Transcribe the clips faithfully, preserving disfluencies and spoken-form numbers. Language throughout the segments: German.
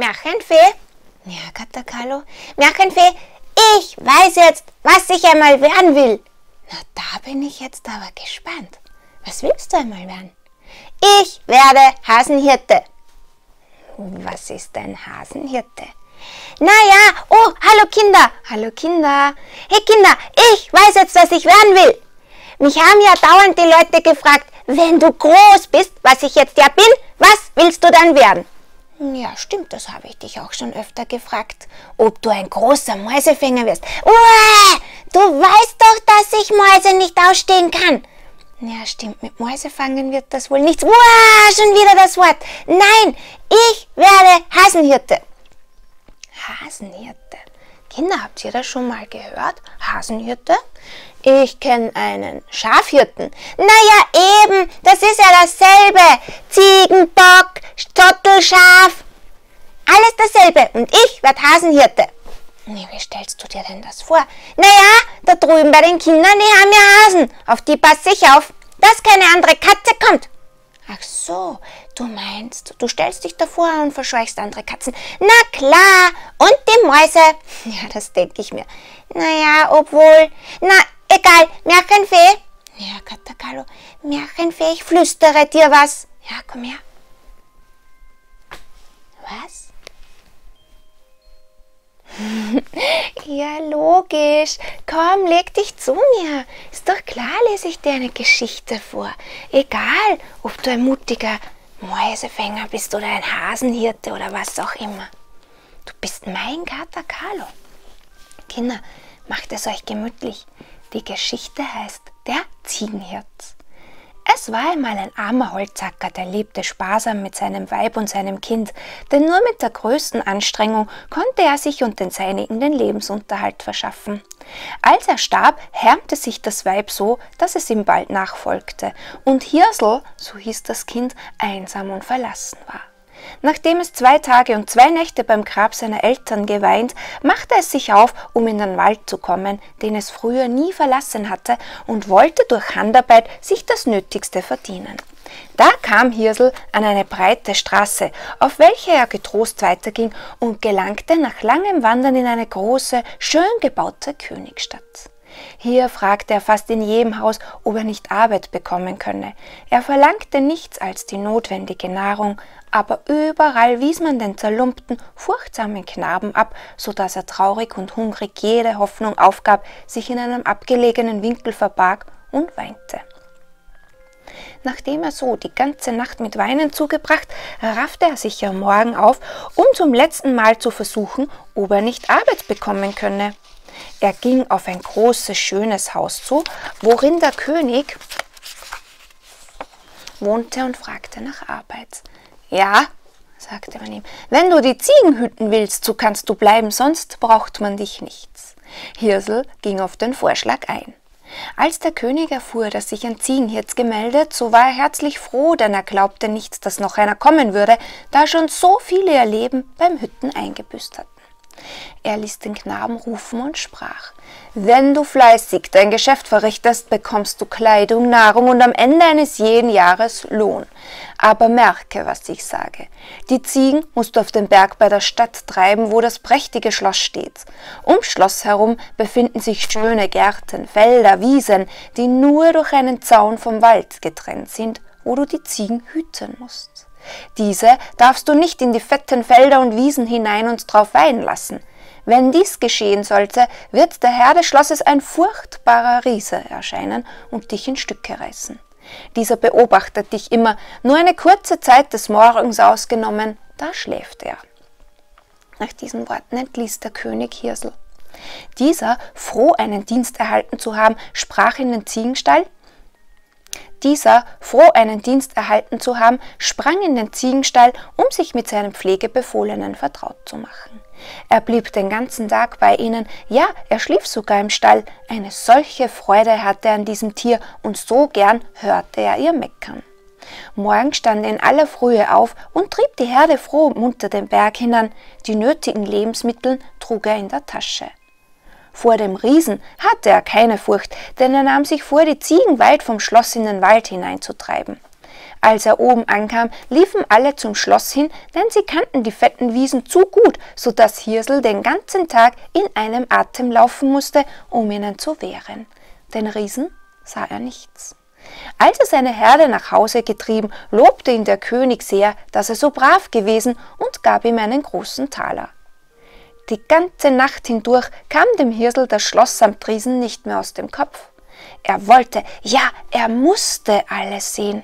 Märchenfee? Ja, Katakalo. Märchenfee, ich weiß jetzt, was ich einmal werden will. Na, da bin ich jetzt aber gespannt. Was willst du einmal werden? Ich werde Hasenhirte. Was ist ein Hasenhirte? Naja, oh, hallo Kinder. Hallo Kinder. Hey Kinder, ich weiß jetzt, was ich werden will. Mich haben ja dauernd die Leute gefragt, wenn du groß bist, was ich jetzt ja bin, was willst du dann werden? Ja, stimmt, das habe ich dich auch schon öfter gefragt, ob du ein großer Mäusefänger wirst. Uah, du weißt doch, dass ich Mäuse nicht ausstehen kann. Ja, stimmt, mit Mäusefangen wird das wohl nichts. Uah, schon wieder das Wort. Nein, ich werde Hasenhirte. Hasenhirte. Kinder, habt ihr das schon mal gehört? Hasenhirte? Ich kenne einen Schafhirten. Naja, eben, das ist ja dasselbe. Ziegen, Bock, Stottelschaf. Alles dasselbe. Und ich werde Hasenhirte. Nee, wie stellst du dir denn das vor? Naja, da drüben bei den Kindern, die haben ja Hasen. Auf die passe ich auf, dass keine andere Katze kommt. Ach so, du meinst, du stellst dich davor und verscheuchst andere Katzen. Na klar, und die Mäuse. Ja, das denke ich mir. Naja, obwohl, na egal, Märchenfee. Ja, Katakalo, Märchenfee, ich flüstere dir was. Ja, komm her. Was? Ja, logisch. Komm, leg dich zu mir. Ist doch klar, lese ich dir eine Geschichte vor. Egal, ob du ein mutiger Mäusefänger bist oder ein Hasenhirte oder was auch immer. Du bist mein Katakalo. Kinder, macht es euch gemütlich. Die Geschichte heißt Der Ziegenhirt. Es war einmal ein armer Holzhacker, der lebte sparsam mit seinem Weib und seinem Kind, denn nur mit der größten Anstrengung konnte er sich und den Seinigen den Lebensunterhalt verschaffen. Als er starb, härmte sich das Weib so, dass es ihm bald nachfolgte und Hirsel, so hieß das Kind, einsam und verlassen war. Nachdem es zwei Tage und zwei Nächte beim Grab seiner Eltern geweint, machte es sich auf, um in den Wald zu kommen, den es früher nie verlassen hatte, und wollte durch Handarbeit sich das Nötigste verdienen. Da kam Hirsel an eine breite Straße, auf welche er getrost weiterging und gelangte nach langem Wandern in eine große, schön gebaute Königsstadt. Hier fragte er fast in jedem Haus, ob er nicht Arbeit bekommen könne. Er verlangte nichts als die notwendige Nahrung, aber überall wies man den zerlumpten, furchtsamen Knaben ab, so dass er traurig und hungrig jede Hoffnung aufgab, sich in einem abgelegenen Winkel verbarg und weinte. Nachdem er so die ganze Nacht mit Weinen zugebracht, raffte er sich am Morgen auf, um zum letzten Mal zu versuchen, ob er nicht Arbeit bekommen könne. Er ging auf ein großes, schönes Haus zu, worin der König wohnte, und fragte nach Arbeit. Ja, sagte man ihm, wenn du die Ziegen hüten willst, so kannst du bleiben, sonst braucht man dich nichts. Hirsel ging auf den Vorschlag ein. Als der König erfuhr, dass sich ein Ziegenhirt gemeldet, so war er herzlich froh, denn er glaubte nicht, dass noch einer kommen würde, da schon so viele ihr Leben beim Hüten eingebüßt hatten. Er ließ den Knaben rufen und sprach: Wenn du fleißig dein Geschäft verrichtest, bekommst du Kleidung, Nahrung und am Ende eines jeden Jahres Lohn. Aber merke, was ich sage. Die Ziegen musst du auf den Berg bei der Stadt treiben, wo das prächtige Schloss steht. Ums Schloss herum befinden sich schöne Gärten, Felder, Wiesen, die nur durch einen Zaun vom Wald getrennt sind, wo du die Ziegen hüten musst. Diese darfst du nicht in die fetten Felder und Wiesen hinein und drauf weiden lassen. Wenn dies geschehen sollte, wird der Herr des Schlosses ein furchtbarer Riese erscheinen und dich in Stücke reißen. Dieser beobachtet dich immer, nur eine kurze Zeit des Morgens ausgenommen, da schläft er. Nach diesen Worten entließ der König Hirsel. Dieser, froh einen Dienst erhalten zu haben, sprach in den Ziegenstall, Dieser, froh einen Dienst erhalten zu haben, sprang in den Ziegenstall, um sich mit seinen Pflegebefohlenen vertraut zu machen. Er blieb den ganzen Tag bei ihnen, ja, er schlief sogar im Stall. Eine solche Freude hatte er an diesem Tier und so gern hörte er ihr meckern. Morgen stand er in aller Frühe auf und trieb die Herde froh und munter den Berg hinan. Die nötigen Lebensmittel trug er in der Tasche. Vor dem Riesen hatte er keine Furcht, denn er nahm sich vor, die Ziegen weit vom Schloss in den Wald hineinzutreiben. Als er oben ankam, liefen alle zum Schloss hin, denn sie kannten die fetten Wiesen zu gut, so dass Hirsel den ganzen Tag in einem Atem laufen musste, um ihnen zu wehren. Den Riesen sah er nichts. Als er seine Herde nach Hause getrieben, lobte ihn der König sehr, dass er so brav gewesen, und gab ihm einen großen Taler. Die ganze Nacht hindurch kam dem Hirsel das Schloss samt Riesen nicht mehr aus dem Kopf. Er wollte, ja, er musste alles sehen.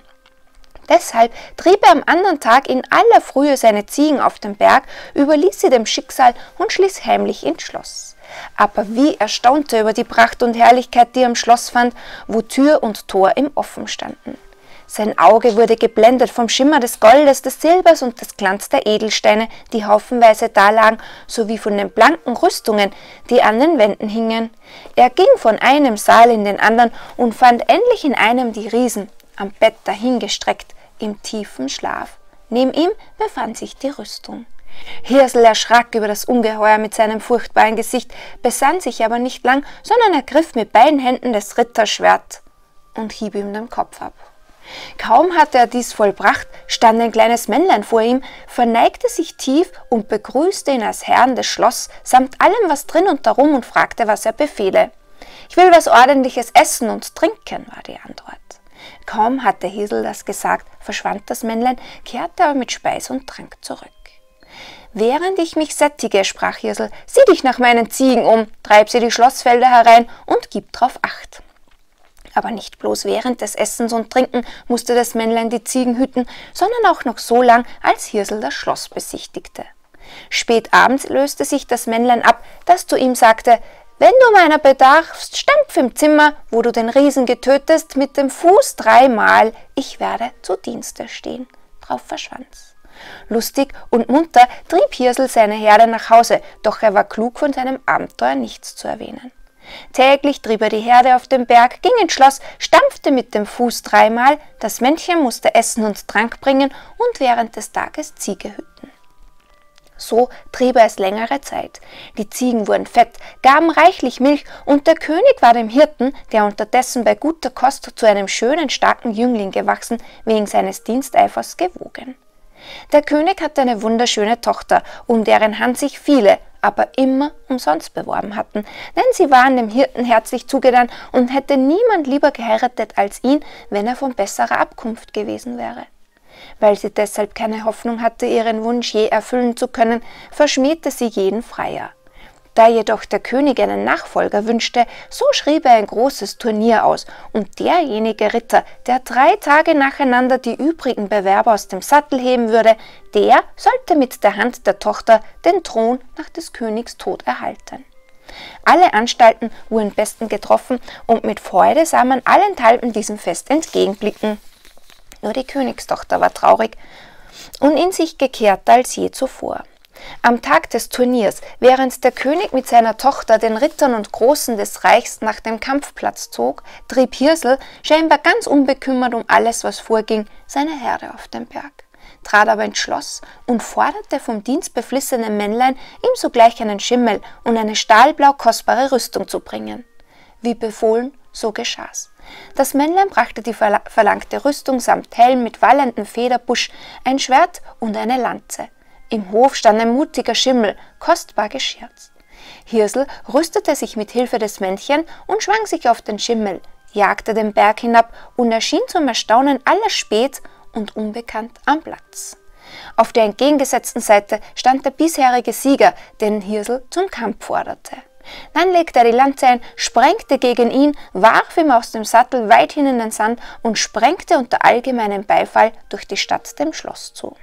Deshalb trieb er am anderen Tag in aller Frühe seine Ziegen auf den Berg, überließ sie dem Schicksal und schließ heimlich ins Schloss. Aber wie erstaunte er über die Pracht und Herrlichkeit, die er im Schloss fand, wo Tür und Tor im Offen standen. Sein Auge wurde geblendet vom Schimmer des Goldes, des Silbers und des Glanz der Edelsteine, die haufenweise dalagen, sowie von den blanken Rüstungen, die an den Wänden hingen. Er ging von einem Saal in den anderen und fand endlich in einem die Riesen, am Bett dahingestreckt, im tiefen Schlaf. Neben ihm befand sich die Rüstung. Hirsel erschrak über das Ungeheuer mit seinem furchtbaren Gesicht, besann sich aber nicht lang, sondern ergriff mit beiden Händen des Ritters Schwert und hieb ihm den Kopf ab. Kaum hatte er dies vollbracht, stand ein kleines Männlein vor ihm, verneigte sich tief und begrüßte ihn als Herrn des Schloss, samt allem, was drin und darum, und fragte, was er befehle. »Ich will was Ordentliches essen und trinken«, war die Antwort. Kaum hatte Hirsel das gesagt, verschwand das Männlein, kehrte aber mit Speis und Trank zurück. »Während ich mich sättige«, sprach Hirsel, »sieh dich nach meinen Ziegen um, treib sie die Schlossfelder herein und gib drauf Acht.« Aber nicht bloß während des Essens und Trinken musste das Männlein die Ziegen hüten, sondern auch noch so lang, als Hirsel das Schloss besichtigte. Spät abends löste sich das Männlein ab, das zu ihm sagte: »Wenn du meiner bedarfst, stampf im Zimmer, wo du den Riesen getötest, mit dem Fuß dreimal, ich werde zu Dienste stehen.« Drauf verschwand's. Lustig und munter trieb Hirsel seine Herde nach Hause, doch er war klug, von seinem Abenteuer nichts zu erwähnen. Täglich trieb er die Herde auf den Berg, ging ins Schloss, stampfte mit dem Fuß dreimal, das Männchen musste Essen und Trank bringen und während des Tages Ziege hüten. So trieb er es längere Zeit. Die Ziegen wurden fett, gaben reichlich Milch, und der König war dem Hirten, der unterdessen bei guter Kost zu einem schönen, starken Jüngling gewachsen, wegen seines Diensteifers gewogen. Der König hatte eine wunderschöne Tochter, um deren Hand sich viele, aber immer umsonst beworben hatten, denn sie waren dem Hirten herzlich zugetan und hätte niemand lieber geheiratet als ihn, wenn er von besserer Abkunft gewesen wäre. Weil sie deshalb keine Hoffnung hatte, ihren Wunsch je erfüllen zu können, verschmähte sie jeden Freier. Da jedoch der König einen Nachfolger wünschte, so schrieb er ein großes Turnier aus, und derjenige Ritter, der drei Tage nacheinander die übrigen Bewerber aus dem Sattel heben würde, der sollte mit der Hand der Tochter den Thron nach des Königs Tod erhalten. Alle Anstalten wurden besten getroffen, und mit Freude sah man allenthalben diesem Fest entgegenblicken. Nur die Königstochter war traurig und in sich gekehrter als je zuvor. Am Tag des Turniers, während der König mit seiner Tochter, den Rittern und Großen des Reichs, nach dem Kampfplatz zog, trieb Hirsel, scheinbar ganz unbekümmert um alles, was vorging, seine Herde auf den Berg, trat aber ins Schloss und forderte vom dienstbeflissenen Männlein, ihm sogleich einen Schimmel und eine stahlblau kostbare Rüstung zu bringen. Wie befohlen, so geschah's. Das Männlein brachte die verlangte Rüstung samt Helm mit wallendem Federbusch, ein Schwert und eine Lanze. Im Hof stand ein mutiger Schimmel, kostbar geschirzt. Hirsel rüstete sich mit Hilfe des Männchen und schwang sich auf den Schimmel, jagte den Berg hinab und erschien zum Erstaunen aller spät und unbekannt am Platz. Auf der entgegengesetzten Seite stand der bisherige Sieger, den Hirsel zum Kampf forderte. Dann legte er die Lanze ein, sprengte gegen ihn, warf ihm aus dem Sattel weit hin in den Sand und sprengte unter allgemeinem Beifall durch die Stadt dem Schloss zu.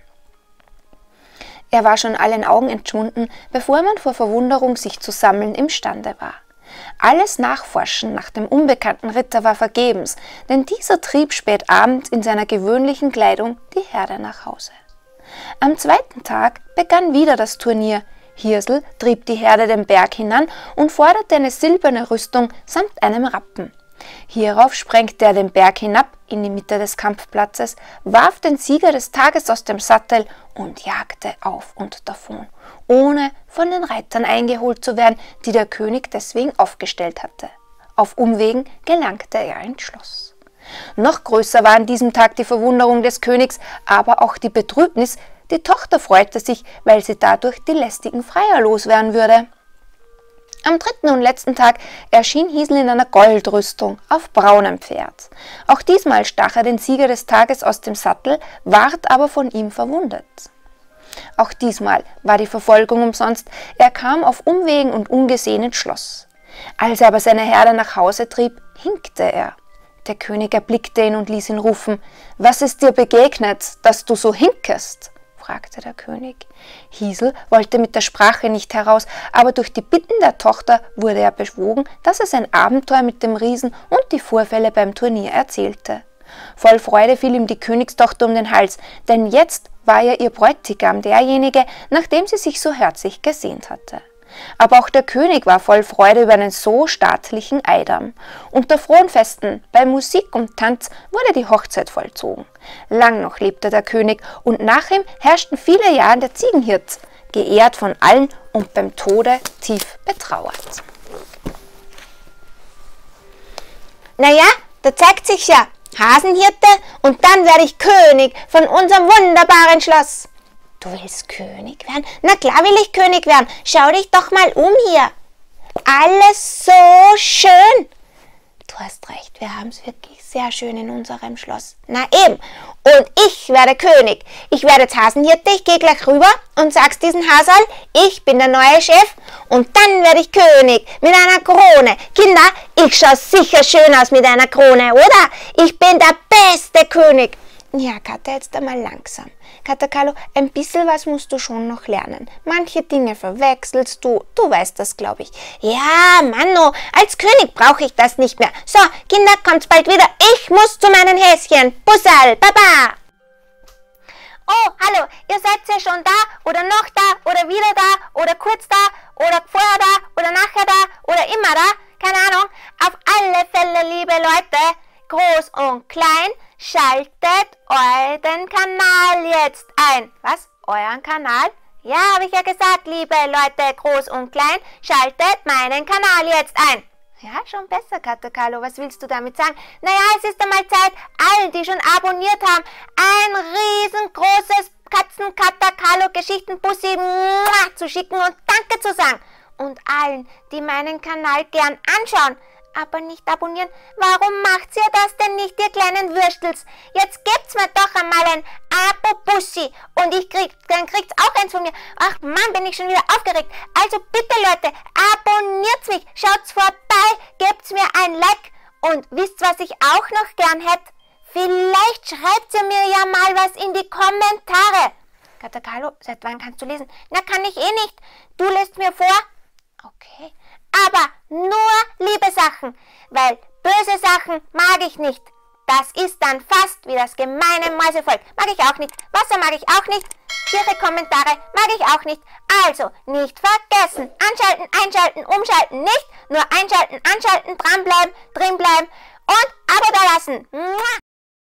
Er war schon allen Augen entschwunden, bevor man vor Verwunderung sich zu sammeln imstande war. Alles Nachforschen nach dem unbekannten Ritter war vergebens, denn dieser trieb spät abends in seiner gewöhnlichen Kleidung die Herde nach Hause. Am zweiten Tag begann wieder das Turnier. Hirsel trieb die Herde den Berg hinan und forderte eine silberne Rüstung samt einem Rappen. Hierauf sprengte er den Berg hinab in die Mitte des Kampfplatzes, warf den Sieger des Tages aus dem Sattel und jagte auf und davon, ohne von den Reitern eingeholt zu werden, die der König deswegen aufgestellt hatte. Auf Umwegen gelangte er ins Schloss. Noch größer war an diesem Tag die Verwunderung des Königs, aber auch die Betrübnis. Die Tochter freute sich, weil sie dadurch die lästigen Freier loswerden würde. Am dritten und letzten Tag erschien Hiesel in einer Goldrüstung auf braunem Pferd. Auch diesmal stach er den Sieger des Tages aus dem Sattel, ward aber von ihm verwundet. Auch diesmal war die Verfolgung umsonst, er kam auf Umwegen und ungesehen ins Schloss. Als er aber seine Herde nach Hause trieb, hinkte er. Der König erblickte ihn und ließ ihn rufen: »Was ist dir begegnet, dass du so hinkest?« fragte der König. Hiesel wollte mit der Sprache nicht heraus, aber durch die Bitten der Tochter wurde er bewogen, dass er sein Abenteuer mit dem Riesen und die Vorfälle beim Turnier erzählte. Voll Freude fiel ihm die Königstochter um den Hals, denn jetzt war ja ihr Bräutigam derjenige, nach dem sie sich so herzlich gesehnt hatte. Aber auch der König war voll Freude über einen so staatlichen Eidam. Unter frohen Festen, bei Musik und Tanz wurde die Hochzeit vollzogen. Lang noch lebte der König und nach ihm herrschten viele Jahre der Ziegenhirt, geehrt von allen und beim Tode tief betrauert. Naja, da zeigt sich ja, Hasenhirte, und dann werde ich König von unserem wunderbaren Schloss. Du willst König werden? Na klar will ich König werden. Schau dich doch mal um hier. Alles so schön. Du hast recht, wir haben es wirklich sehr schön in unserem Schloss. Na eben. Und ich werde König. Ich werde jetzt Hasenhirte, ich gehe gleich rüber und sag's diesen Hasal, ich bin der neue Chef und dann werde ich König mit einer Krone. Kinder, ich schaue sicher schön aus mit einer Krone, oder? Ich bin der beste König. Ja, Katja, jetzt einmal langsam. Katja Carlo, ein bisschen was musst du schon noch lernen. Manche Dinge verwechselst du, du weißt das, glaube ich. Ja, Manno, als König brauche ich das nicht mehr. So, Kinder, kommt's bald wieder. Ich muss zu meinen Häschen. Bussal, Baba! Oh, hallo, ihr seid ja schon da oder noch da oder wieder da oder kurz da oder vorher da oder nachher da oder immer da. Keine Ahnung. Auf alle Fälle, liebe Leute, groß und klein, schaltet euren Kanal jetzt ein. Was? Euren Kanal? Ja, habe ich ja gesagt, liebe Leute, groß und klein, schaltet meinen Kanal jetzt ein. Ja, schon besser, Katja Carlo. Was willst du damit sagen? Naja, es ist einmal Zeit, allen, die schon abonniert haben, ein riesengroßes Katzen-Katja Carlo Geschichtenbussi zu schicken und Danke zu sagen. Und allen, die meinen Kanal gern anschauen, aber nicht abonnieren. Warum macht ihr das denn nicht, ihr kleinen Würstels? Jetzt gebt's mir doch einmal ein Abo-Bussi und ich krieg, dann kriegt's auch eins von mir. Ach Mann, bin ich schon wieder aufgeregt. Also bitte Leute, abonniert's mich, schaut's vorbei, gebt's mir ein Like und wisst, was ich auch noch gern hätte? Vielleicht schreibt ihr mir ja mal was in die Kommentare. Katja Carlo, seit wann kannst du lesen? Na, kann ich eh nicht. Du lässt mir vor. Okay. Aber nur liebe Sachen, weil böse Sachen mag ich nicht. Das ist dann fast wie das gemeine Mäusevolk. Mag ich auch nicht. Wasser mag ich auch nicht. Ihre Kommentare mag ich auch nicht. Also nicht vergessen. Anschalten, einschalten, umschalten nicht. Nur einschalten, anschalten, dranbleiben, drinbleiben und Abo da lassen.